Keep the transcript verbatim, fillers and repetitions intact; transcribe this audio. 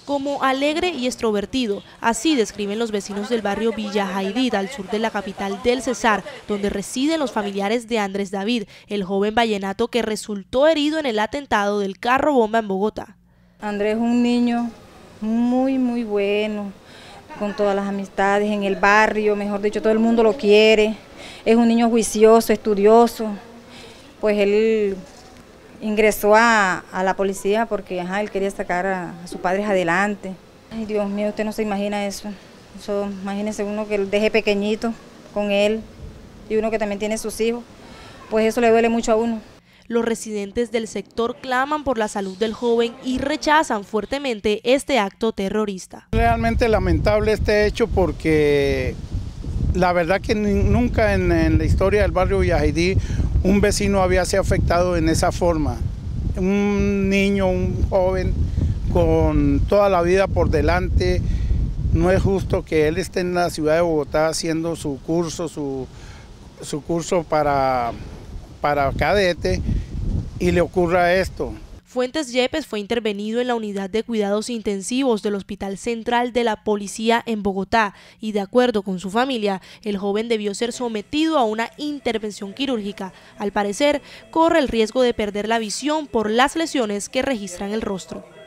como alegre y extrovertido. Así describen los vecinos del barrio Villa Jaidit, al sur de la capital del Cesar, donde residen los familiares de Andrés David, el joven vallenato que resultó herido en el atentado del carro bomba en Bogotá. Andrés es un niño muy, muy bueno, con todas las amistades en el barrio, mejor dicho, todo el mundo lo quiere. Es un niño juicioso, estudioso. Pues él ingresó a, a la policía porque ajá, él quería sacar a, a sus padres adelante. Ay, Dios mío, usted no se imagina eso. eso. Imagínese uno que lo deje pequeñito con él y uno que también tiene sus hijos. Pues eso le duele mucho a uno. Los residentes del sector claman por la salud del joven y rechazan fuertemente este acto terrorista. Realmente lamentable este hecho porque la verdad que nunca en, en la historia del barrio Villa Jaidit un vecino había sido afectado en esa forma. Un niño, un joven con toda la vida por delante, no es justo que él esté en la ciudad de Bogotá haciendo su curso, su, su curso para, para cadete y le ocurra esto. Fuentes Yepes fue intervenido en la unidad de cuidados intensivos del Hospital Central de la Policía en Bogotá y, de acuerdo con su familia, el joven debió ser sometido a una intervención quirúrgica. Al parecer, corre el riesgo de perder la visión por las lesiones que registran el rostro.